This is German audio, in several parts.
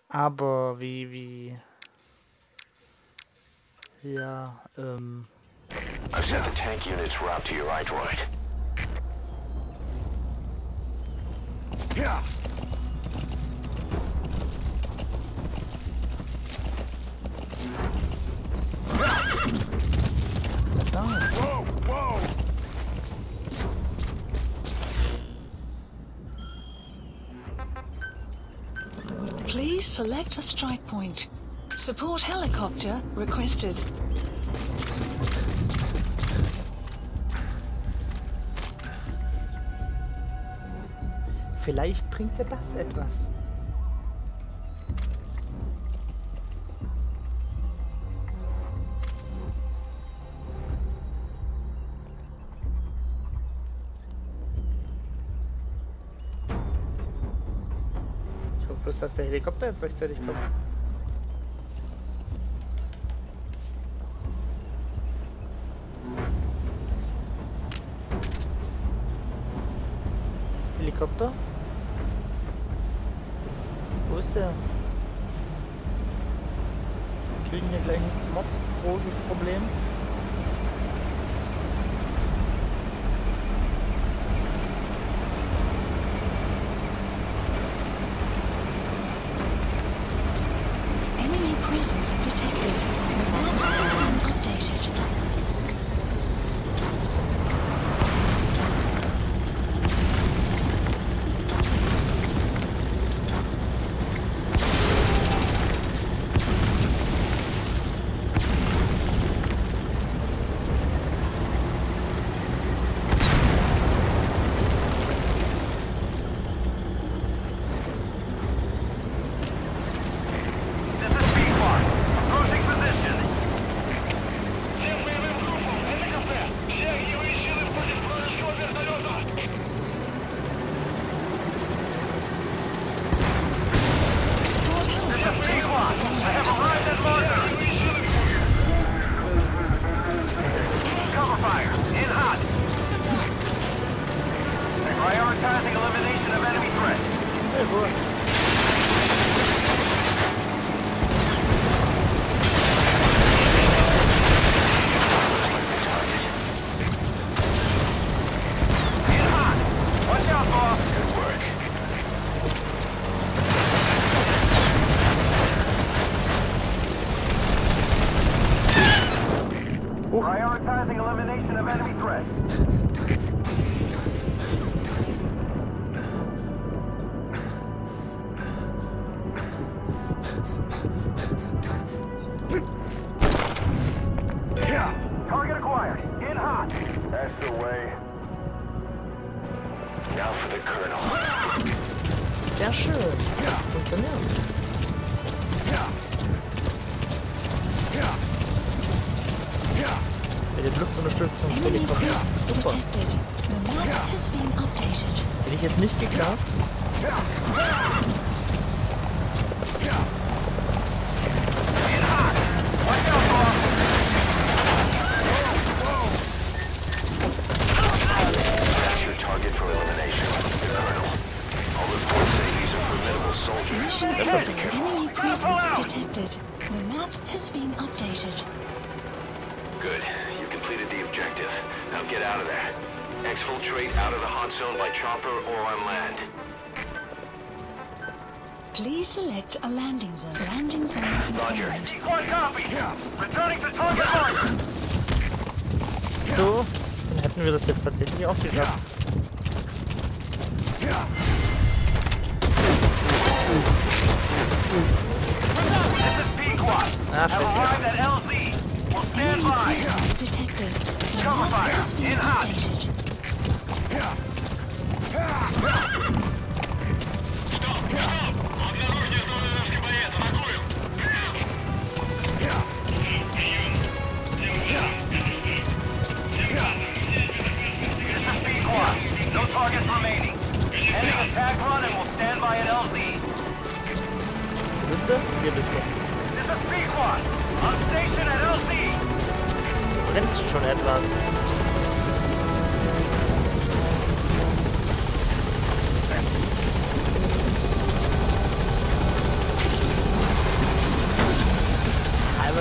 Aber wie... Ja, I've sent the tank units route to your iDroid. Yeah. Whoa, whoa. Please select a strike point. Support helicopter requested. vielleicht bringt dir das etwas. Ich hoffe bloß, dass der Helikopter jetzt rechtzeitig kommt. Helikopter? Wo ist der? Wir kriegen hier gleich ein mordsgroßes Problem. Enemy presence detected. The map has been updated. Prioritizing elimination of enemy threats. Get hot! Watch out, boss! Good work. Prioritizing elimination of enemy threats. Target acquired. Get hot. That's the way. Now for the Colonel. Sehr schön. Funktioniert. Mit der Luftunterstützung des Enemy Helikopters. presence Super. detected. The map has been updated. Hätte ich jetzt nicht geglaubt. Get hot. Watch out, boss. That's your target for elimination, the Colonel. All reports say these are formidable soldiers. Mission That's failed. okay. Enemy presence detected. The map has been updated. Good. You completed the objective. Now get out of there. Exfiltrate out of the hot zone by chopper or on land. Please select a landing zone. Landing zone Roger. confirmed. Sequence copy. Returning to target marker. So, dann hätten wir das jetzt tatsächlich auch geschafft. This is Pequot. Ah, Have scheiße. arrived at LZ. We'll stand Enemy by. presence detected. The Cover map fire. has been In hot. updated. This is Pequot. No targets remaining. Ending attack run and we'll stand by at LZ. Wo bist du? Hier bist du. This is Pequot. On station at LZ. Du rennst schon etwas.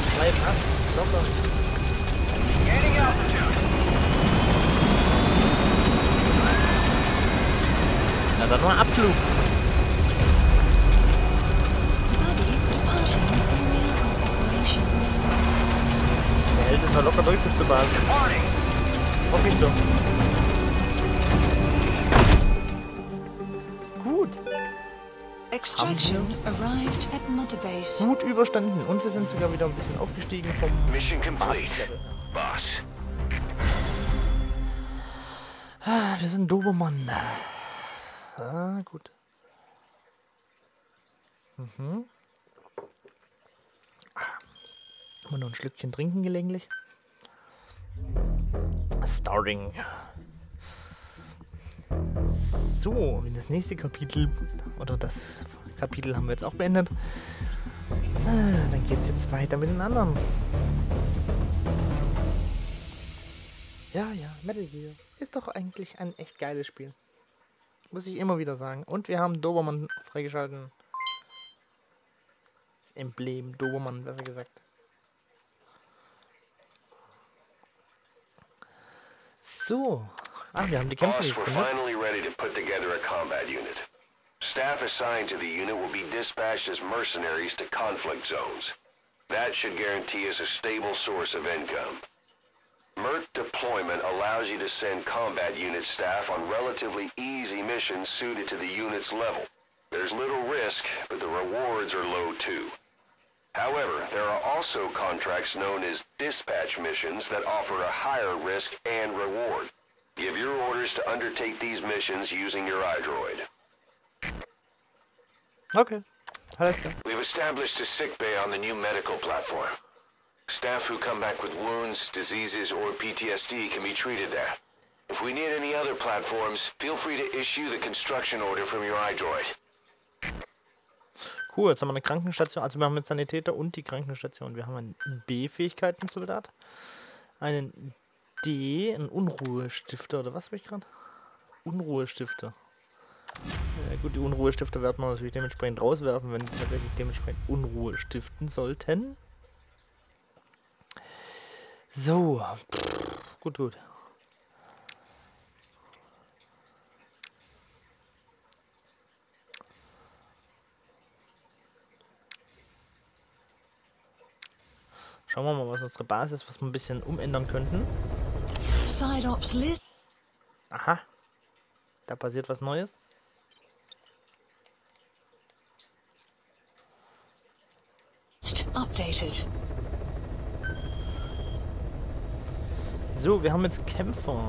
Bleib ab. Locker. Gaining altitude. Na dann mal Abflug. Buddy departing area of operations. Der hält es mal locker durch bis zur Basis. Departing. Hoffe ich doch. Gut. Extraction arrived at Mother Base. Gut überstanden. Und wir sind sogar wieder ein bisschen aufgestiegen vom Mission complete. Basislevel. Boss. Ah, wir sind Dobermann. Ah, gut. Immer noch ein Schlückchen trinken gelegentlich. Starting. So, das nächste Kapitel, oder das Kapitel haben wir jetzt auch beendet. Dann geht es jetzt weiter mit den anderen. Ja, Metal Gear ist doch eigentlich ein echt geiles Spiel. Muss ich immer wieder sagen. Und wir haben Dobermann freigeschalten. Das Emblem Dobermann, besser gesagt. So. Ah, wir haben die Kämpfe Boss, we're gefunden. finally ready to put together a combat unit. Staff assigned to the unit will be dispatched as mercenaries to conflict zones. That should guarantee us a stable source of income. MERT deployment allows you to send combat unit staff on relatively easy missions suited to the unit's level. There's little risk, but the rewards are low too. However, there are also contracts known as dispatch missions that offer a higher risk and reward. Give your orders to undertake these missions using your iDroid. Okay. Alles klar. We've established a sick bay on the new medical platform. Staff who come back with wounds, diseases, or PTSD can be treated there. If we need any other platforms, feel free to issue the construction order from your iDroid. Cool, jetzt haben wir eine Krankenstation. Also wir haben jetzt Sanitäter und die Krankenstation. Wir haben einen B-Fähigkeiten-Soldat. Einen D, einen Unruhestifter, oder was habe ich gerade? Unruhestifter. Ja, gut, die Unruhestifter werden wir natürlich dementsprechend rauswerfen, wenn die tatsächlich dementsprechend Unruhe stiften sollten. So. Gut. Schauen wir mal, was unsere Basis ist, was wir ein bisschen umändern könnten. Side-Ops List Aha. Da passiert was Neues. updated. So, wir haben jetzt Kämpfer.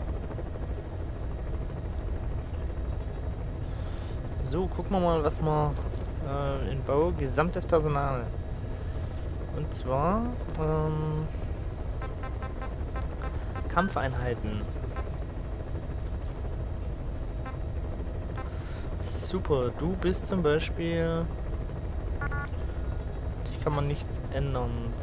So, gucken wir mal, was wir in Bau, gesamtes Personal. Und zwar Kampfeinheiten. Super, du bist zum Beispiel... Dich kann man nicht ändern.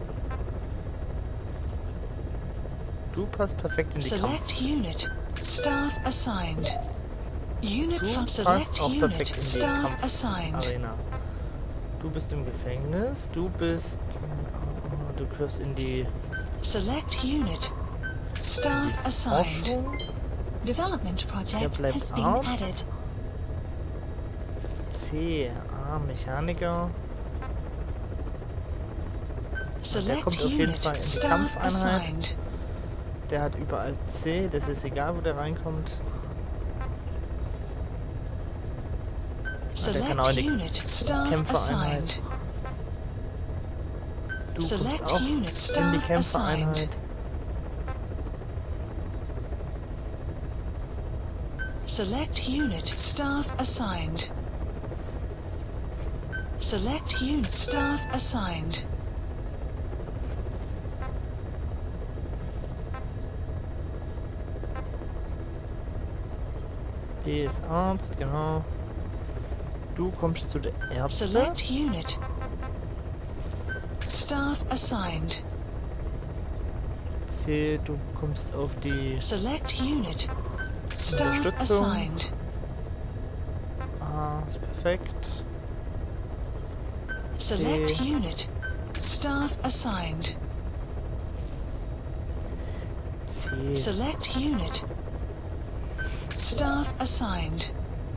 Du passt perfekt in die Kampf. Select unit. Staff assigned. Unit Du from passt select auch unit. perfekt in die Staff assigned. Kampfarena. Du bist im Gefängnis. Du bist... Du gehörst in die Select unit. Staff assigned. Forschung. Development Der project bleibt has been Arzt. added. C. A. Mechaniker. Select kommt auf jeden unit. Fall in die Staff Kampfeinheit. assigned. Der hat überall C. Das ist egal, wo der reinkommt. Der kann auch in Select die unit. Staff Kämpfereinheit. assigned. Du kommst Select auch unit. in die Staff Kämpfereinheit. assigned. Select unit. Staff assigned. Select unit. Staff assigned. P ist Arzt, genau. Du kommst zu der Ärzte. Select unit. Staff assigned. C, du kommst auf die Select unit. Staff Unterstützung. assigned. A, ist perfekt. Select unit. Staff assigned. C. Select unit. Staff assigned.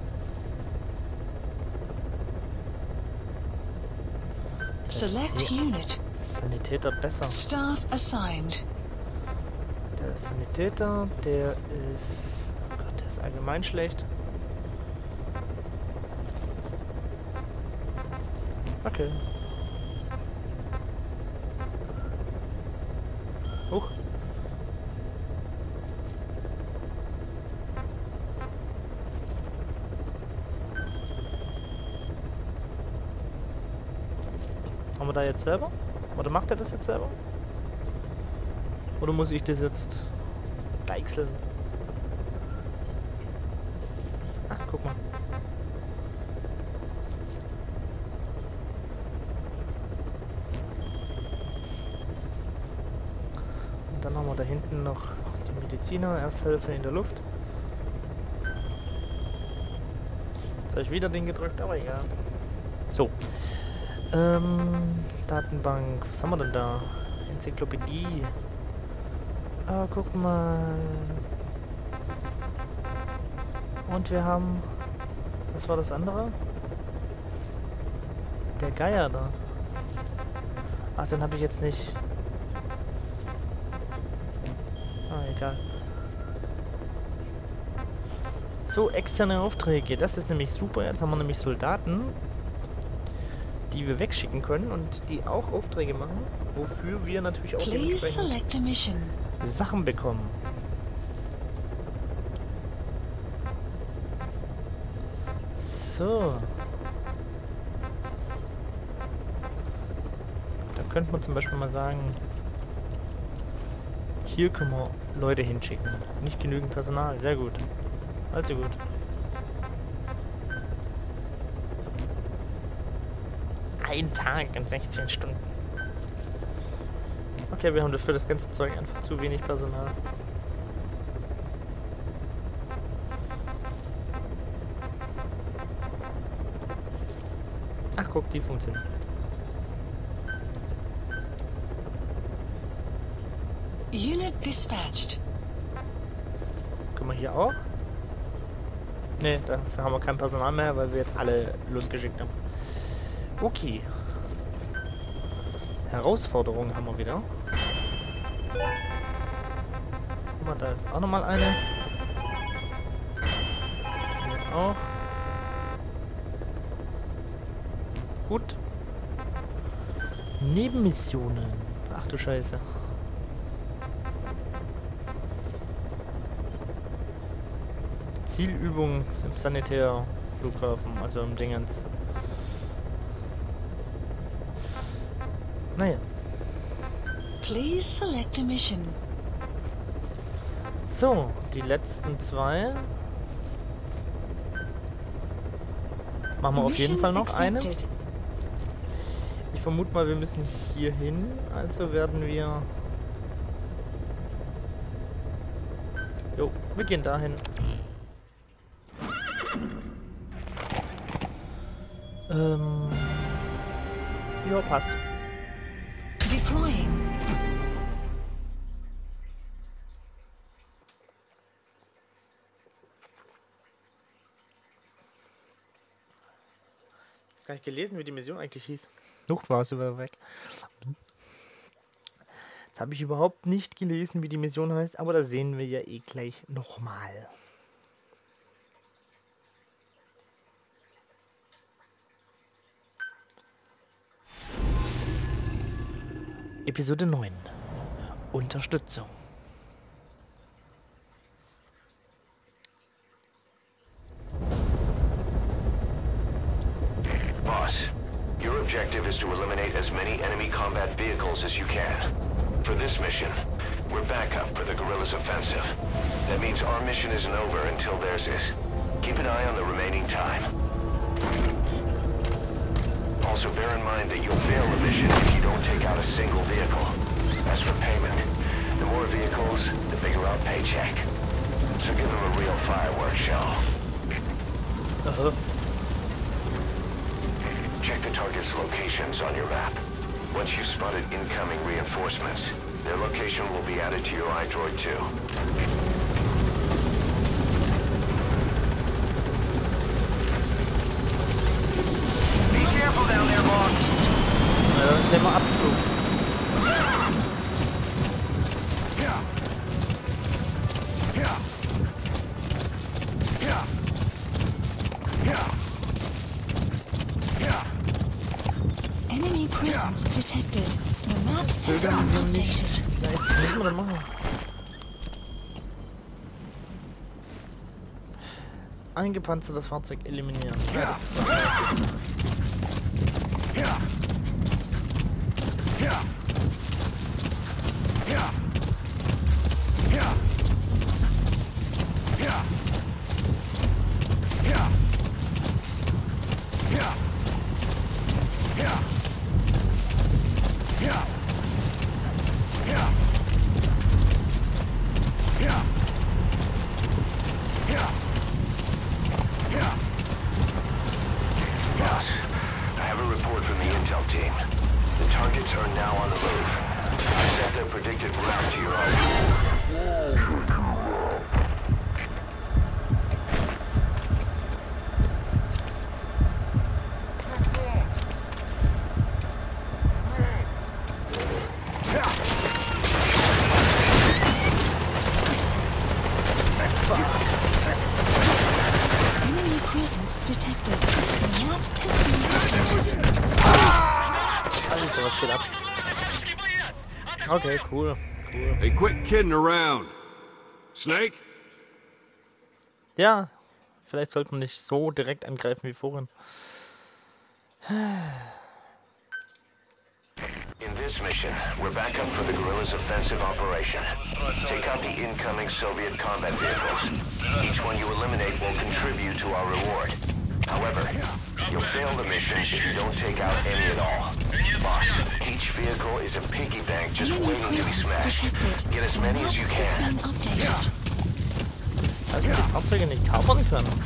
Select unit. Sanitäter besser. Staff assigned. Der Sanitäter, der ist... Oh Gott, der ist allgemein schlecht. Okay. Huch. Haben wir da jetzt selber? Oder macht er das jetzt selber? Oder muss ich das jetzt deichseln? Ach, guck mal. Und dann haben wir da hinten noch die Mediziner, Ersthelfer in der Luft. Jetzt habe ich wieder den gedrückt, aber egal. So. Datenbank. Was haben wir denn da? Enzyklopädie. Ah, guck mal. Und wir haben... Was war das andere? Der Geier da. Ach, den habe ich jetzt nicht. Ah, egal. So, externe Aufträge. Das ist nämlich super. Jetzt haben wir nämlich Soldaten, die wir wegschicken können und die auch Aufträge machen, wofür wir natürlich auch Please select a mission. Sachen bekommen. So. Da könnte man zum Beispiel mal sagen, hier können wir Leute hinschicken. Nicht genügend Personal. Sehr gut. Also gut. Ein Tag in 16 Stunden. Okay, wir haben für das ganze Zeug einfach zu wenig Personal. Ach guck, die funktioniert. Unit dispatched. Können wir hier auch? Ne, dafür haben wir kein Personal mehr, weil wir jetzt alle losgeschickt haben. Okay. Herausforderungen haben wir wieder. Guck mal, da ist auch nochmal eine. Hier auch. Gut. Nebenmissionen. Ach du Scheiße. Zielübung im Sanitärflughafen, also im Dingens. Naja. Please select a mission. So, die letzten zwei. Machen wir auf jeden Fall noch eine. Accepted. Ich vermute mal, wir müssen hier hin. Also werden wir... Jo, wir gehen dahin. Ja, passt. Deploying. Gar nicht gelesen, wie die Mission eigentlich hieß. Luft war es über weg. Jetzt habe ich überhaupt nicht gelesen, wie die Mission heißt, aber das sehen wir ja eh gleich nochmal. Episode 9. Unterstützung. Boss, your objective is to eliminate as many enemy combat vehicles as you can. For this mission, we're backup for the guerrillas' offensive. That means our mission isn't over until theirs is. Keep an eye on the remaining time. Also bear in mind that you'll fail the mission if you don't take out a single vehicle. As for payment, the more vehicles, the bigger our paycheck. So give them a real fireworks show. Uh-huh. Check the target's locations on your map. Once you've spotted incoming reinforcements, their location will be added to your iDroid too. Be careful down there, boss. Dann nehmen wir Abflug. Enemy presence detected. The map has Zögern been wir nicht. updated. Vielleicht müssen wir das machen. Eingepanzertes Fahrzeug eliminieren. Ja, Boss, I have a report from the intel team. The targets are now on the move. I sent their predicted route to your iDroid. Enemy presence detected. The map has been updated. Alter, was geht ab? Okay, cool. Cool. Hey, quit kidding around. Snake? Ja, vielleicht sollte man nicht so direkt angreifen wie vorhin. In this mission, we're back up for the guerrillas' offensive operation. Take out the incoming Soviet combat vehicles. Each one you eliminate will contribute to our reward. However, you'll fail the mission if you don't take out any at all. Boss, each vehicle is a piggy bank just Enemy waiting to be presence smashed. detected. Get as The many map as you has can. been updated. Also die Fahrzeuge nicht kapern können.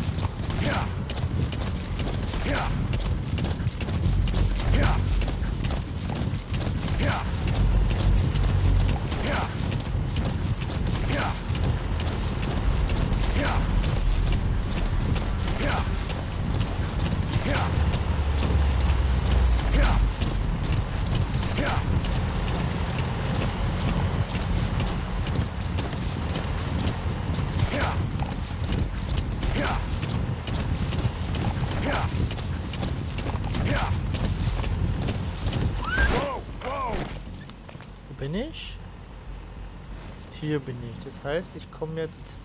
Wo bin ich? Hier bin ich. Das heißt, ich komme jetzt...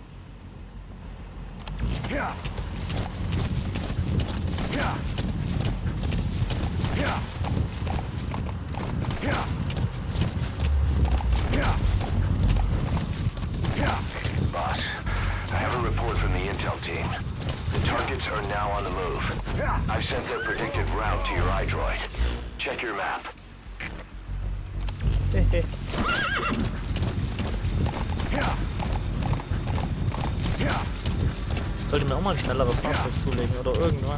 Boss, I have a report from the intel team. The targets are now on the move. I've sent their predicted route to your iDroid. Check your map. Ich sollte mir auch mal ein schnelleres Fahrzeug zulegen oder irgendwas.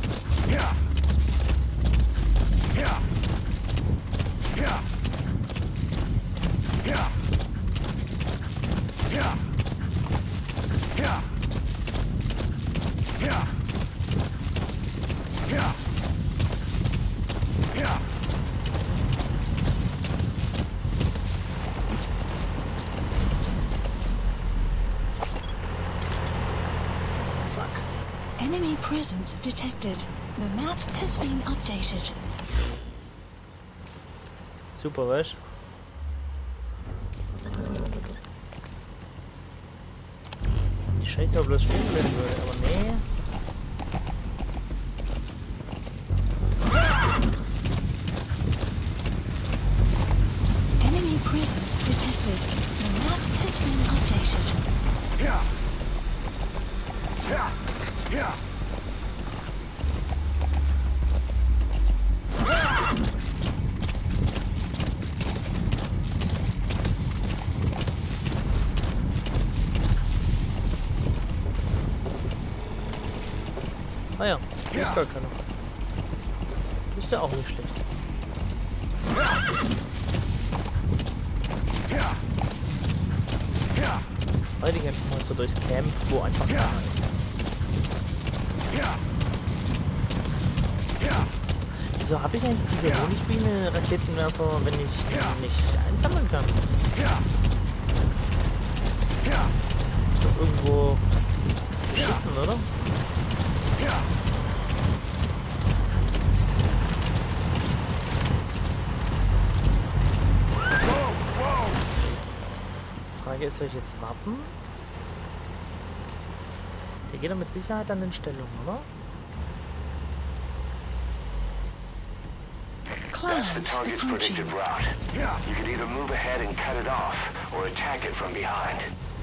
Enemy presence detected. The map has been updated. Super, weißt die Scheiße aber bloß stehen bleiben würde, aber nee. Enemy presence detected. The map has been updated. Ah ja, hier ist gar keiner. Ist ja auch nicht schlecht. Heute gehen wir mal so durchs Camp, wo einfach keiner ist. Wieso habe ich eigentlich diese Honigbiene-Raketenwerfer, wenn ich nicht einsammeln kann? Ist doch irgendwo beschissen, oder? Die Frage ist, soll ich jetzt warten? Der geht doch mit Sicherheit an den Stellungen, oder? That's the Clouds target's approaching. predicted route. You could either move ahead and cut it off, or attack it from behind.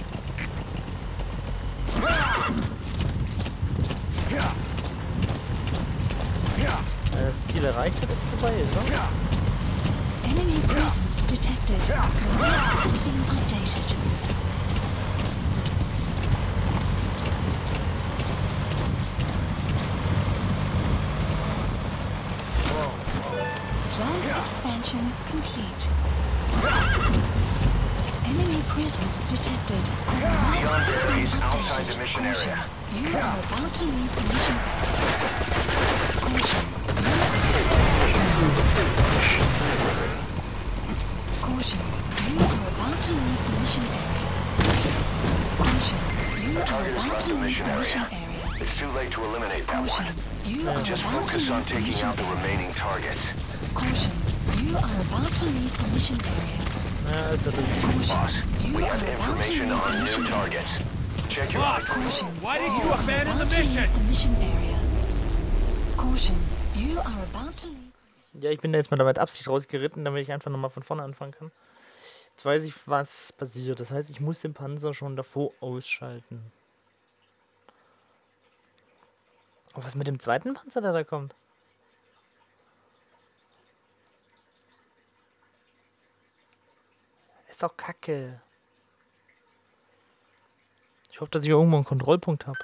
Wenn das Ziel erreicht hat, ist vorbei, oder? Enemy presence detected. The map has been updated. Plant expansion complete. Enemy presence detected. The map Beyond has been areas outside the updated. mission Caution. area. You are about to leave the mission area. Caution. Caution. You are about to leave the mission area. Caution. You The are target has about left to the leave mission the mission area. area. It's too late to eliminate that Caution. one. You are Just about to focus on leave the taking mission out the area. remaining targets. Caution. You are about to leave the mission area. Ja, also das Caution. Boss, You we are have about to information leave on the new mission area. targets. Check your Boss! Caution. Why did you are abandon the about to mission? leave the mission area. Caution. You are about to leave. ja, ich bin da jetzt mal damit Absicht rausgeritten, damit ich einfach nochmal von vorne anfangen kann. Jetzt weiß ich, was passiert. Das heißt, ich muss den Panzer schon davor ausschalten. Und was mit dem zweiten Panzer, der da kommt? Ist doch kacke. Ich hoffe, dass ich irgendwo einen Kontrollpunkt habe.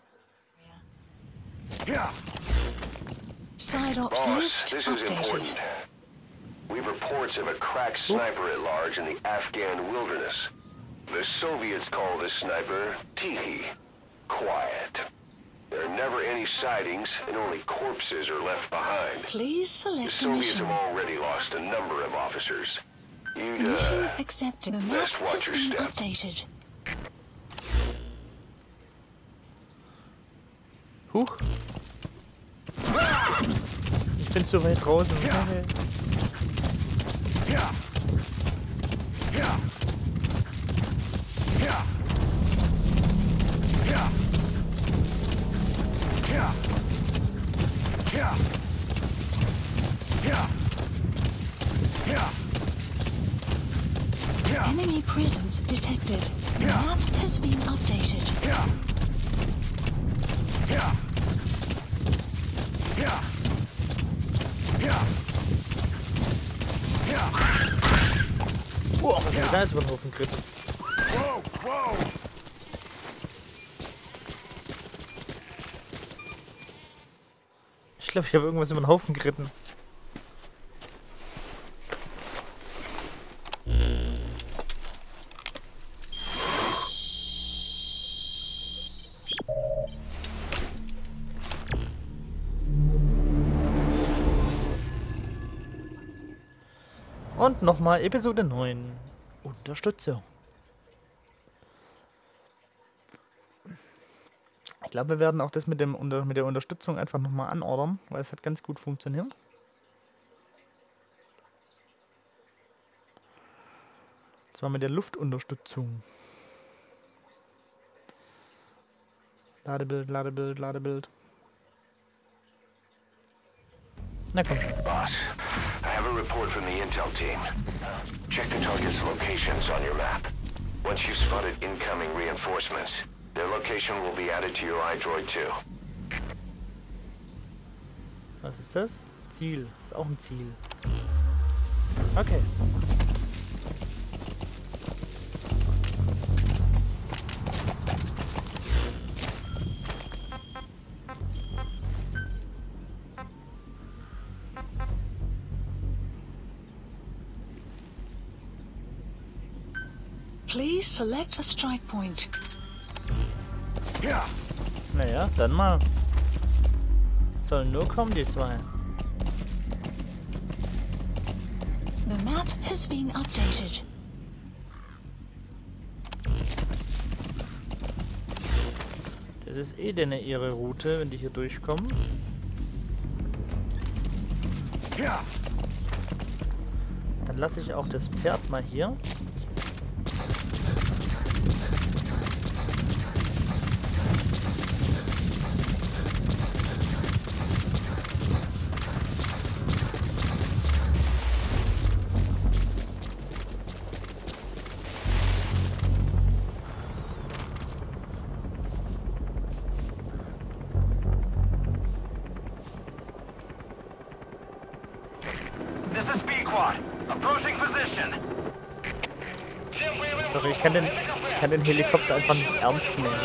Side ops Boss, list this is updated. important. We have reports of a crack sniper at large in the Afghan wilderness. The Soviets call this sniper Tihi. Quiet. There are never any sightings, and only corpses are left behind. Please The select a Soviets mission. have already lost a number of officers. You'd, Mission accepted. The map best watch has your been step. updated. Huch. Ich bin zu weit draußen. Okay. Enemy presence detected. The map has been updated. Boah, was ist da jetzt über den Haufen geritten? Ich glaube, ich habe irgendwas über den Haufen geritten. Und nochmal Episode 9. Unterstützung. Ich glaube, wir werden auch das mit der Unterstützung einfach nochmal anordern, weil es hat ganz gut funktioniert. Und zwar mit der Luftunterstützung. Ladebild, Ladebild, Ladebild. Na komm. Boss, I have a report from the intel team. Check the target's locations on your map. Once you've spotted incoming reinforcements, their location will be added to your iDroid 2. Was ist das? Ziel. Ist auch ein Ziel. Okay. Please select a strike point. Naja, dann mal. Sollen nur kommen, die zwei. The map has been updated. Das ist eh denn ihre Route, wenn die hier durchkommen. Dann lasse ich auch das Pferd mal hier. This is B-Quad. Approaching position. Sorry, ich kann den Helikopter einfach nicht ernst nehmen.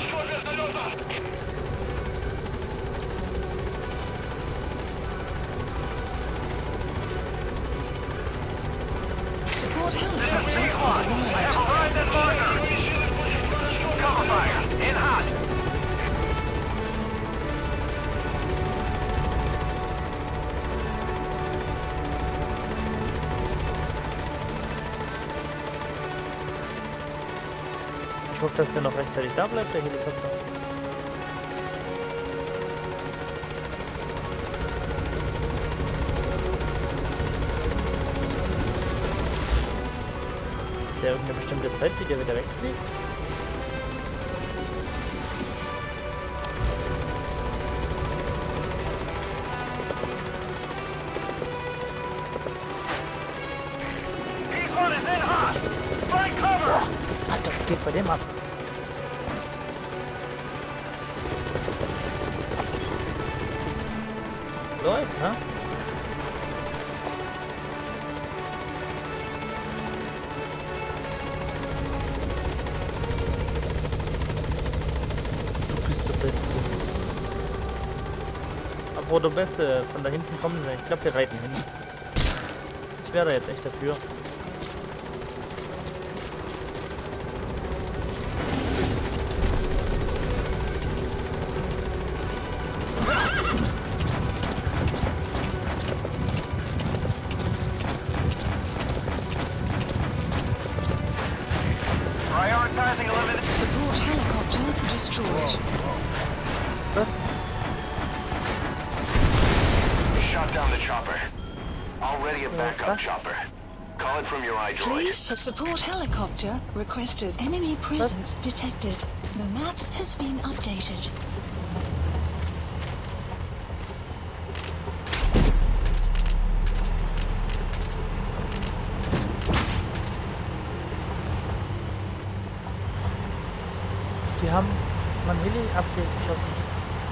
Support helicopter has arrived. Arrived at marker. Cover fire. In hot. Ich hoffe, dass der noch rechtzeitig da bleibt, der Helikopter. Der irgendeine bestimmte Zeit, wie der wieder wegfliegt. B-Quad is in hot. Find cover. Alter, was geht bei dem ab? Läuft, ha? Du bist der Beste. Apropos der Beste, von da hinten kommen sie. Ich glaube, wir reiten hin. Ich wäre da jetzt echt dafür. Prioritizing elimination. Support helicopter destroyed. Was? Shot down the chopper. Already a backup was? chopper. Call it from your iDroid. Please support helicopter requested. Enemy presence detected. The map has been updated. Die haben mein Heli abgeschossen.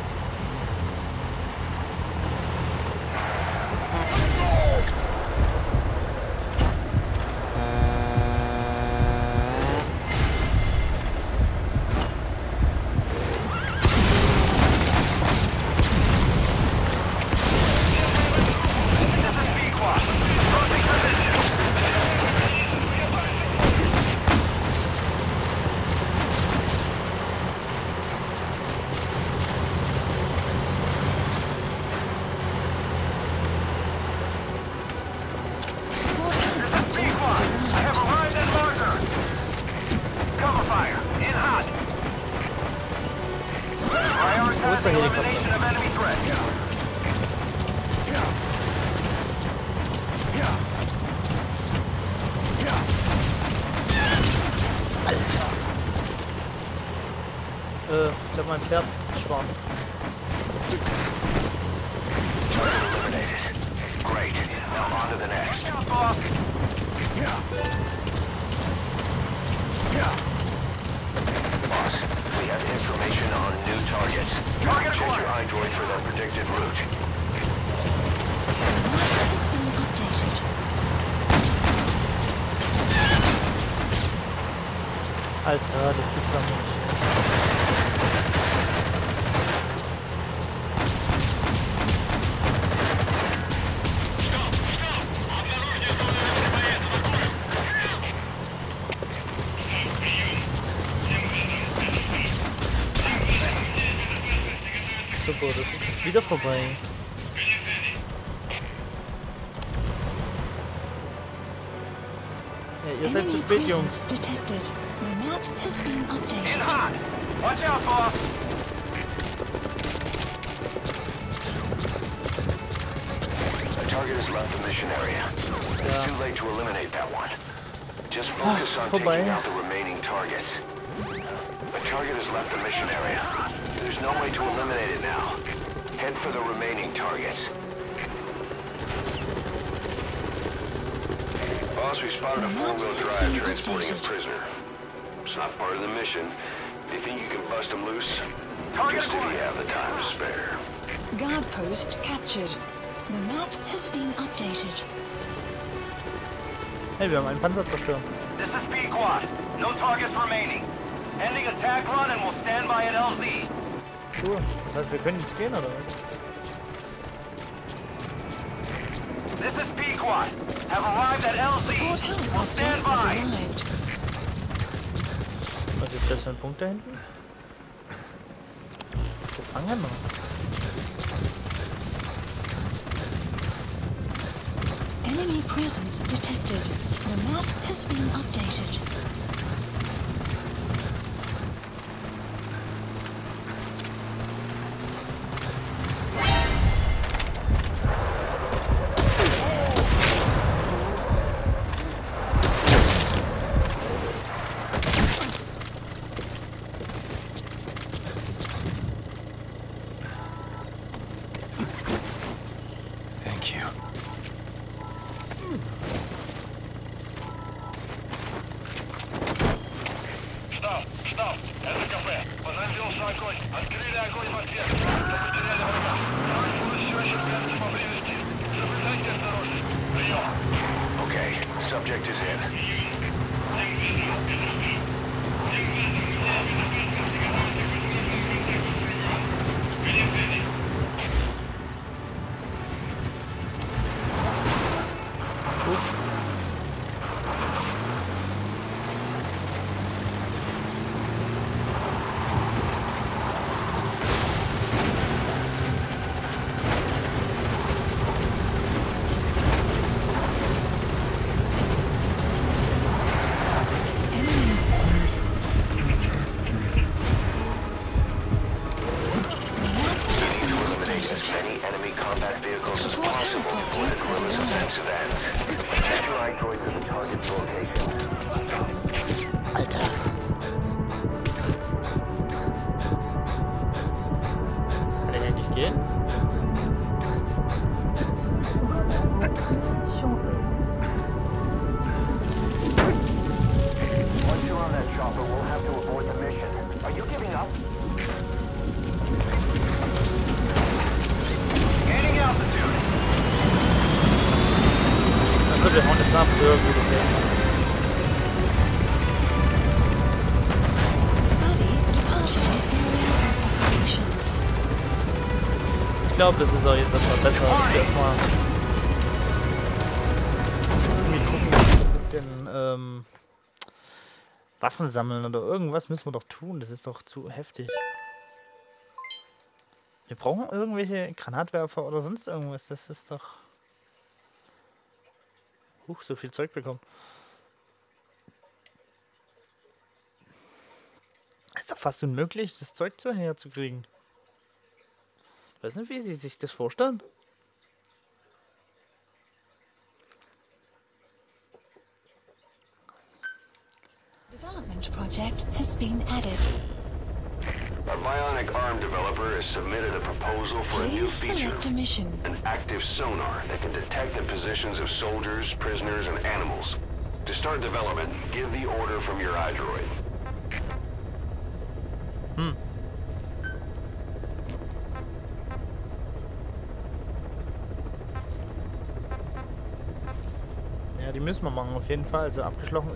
Support helicopter has I have arrived. arrived at marker. Cover fire. In hot. Prioritizing Helikopter? elimination of enemy threat. Ich glaube, mein Pferd ist schwarz. Target eliminated. Great. Now on to the next. Out, boss. Boss, we have information on new targets. Target Check your acquired. iDroid for their predicted route. The map has been updated. Alter, das gibt's doch nicht. super, das ist jetzt wieder vorbei. Ja, ihr seid zu Enemy spät, Jungs. presence detected. The map has been In updated. hot. Watch out, boss. The target has left the mission area. It's too late to eliminate that one. Just focus on vorbei. taking out the remaining targets. The target has left the mission area. There's no way to eliminate it now. Head for the remaining targets. Boss, we spotted a four-wheel drive transporting a prisoner. It's not part of the mission. Do you think you can bust him loose? Target Just if you acquired. have the time to spare. Guard post captured. The map has been updated. Hey, wir haben einen Panzer zerstört. This is Pequod. No targets remaining. Ending attack run and we'll stand by at LZ. Cool. Das heißt, wir können jetzt gehen, oder was? This is Pequod. Have arrived at LZ. Support We'll helicopter stand has by. arrived. Was ist das für ein Punkt da hinten? Gefangener. Enemy presence detected. The map has been updated. Thank you. Став. Это кафе. Понадеялся огонь. Открыли огонь в ответ. Мы потеряли врага. Транспорт все еще пятся поблизости. Соблюдайте осторожность. Прием. Okay, subject is in. Eliminate as many enemy combat vehicles as possible before the guerrillas' offensive ends. Get your iDroid to the target's location. Alter. Kann der ja nicht gehen? Once you're on that chopper, we'll have to abort the mission. Are you giving up? Gaining altitude. Also wir hauen jetzt ab. Ja, gut, okay. Buddy departing area of operations. Ich glaube, das ist auch jetzt erstmal besser. Erstmal irgendwie gucken, ein bisschen Waffen sammeln oder irgendwas müssen wir doch tun. Das ist doch zu heftig. Wir brauchen irgendwelche Granatwerfer oder sonst irgendwas. Das ist doch... so viel Zeug bekommen. Ist doch fast unmöglich, das Zeug herzukriegen. Ich weiß nicht, wie Sie sich das vorstellen. Development project has been added. A bionic arm developer has submitted a proposal for a new Please feature. select a mission. An active sonar that can detect the positions of soldiers, prisoners, and animals. To start development, give the order from your iDroid. Ja, die müssen wir machen auf jeden Fall. Also abgeschlossen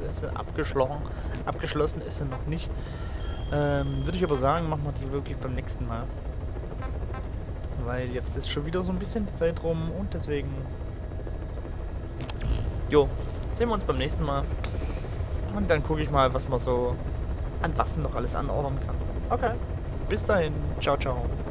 ist sie noch nicht. Würde ich aber sagen, machen wir die wirklich beim nächsten Mal. Weil jetzt ist schon wieder so ein bisschen die Zeit rum und deswegen... Jo, sehen wir uns beim nächsten Mal. Und dann gucke ich mal, was man so an Waffen noch alles anordern kann. Okay, bis dahin. Ciao, ciao.